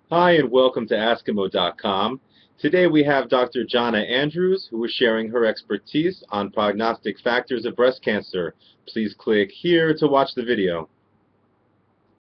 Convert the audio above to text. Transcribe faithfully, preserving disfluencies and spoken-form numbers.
Hi and welcome to Askimo dot com. Today we have Doctor Janna Andrews, who is sharing her expertise on prognostic factors of breast cancer. Please click here to watch the video.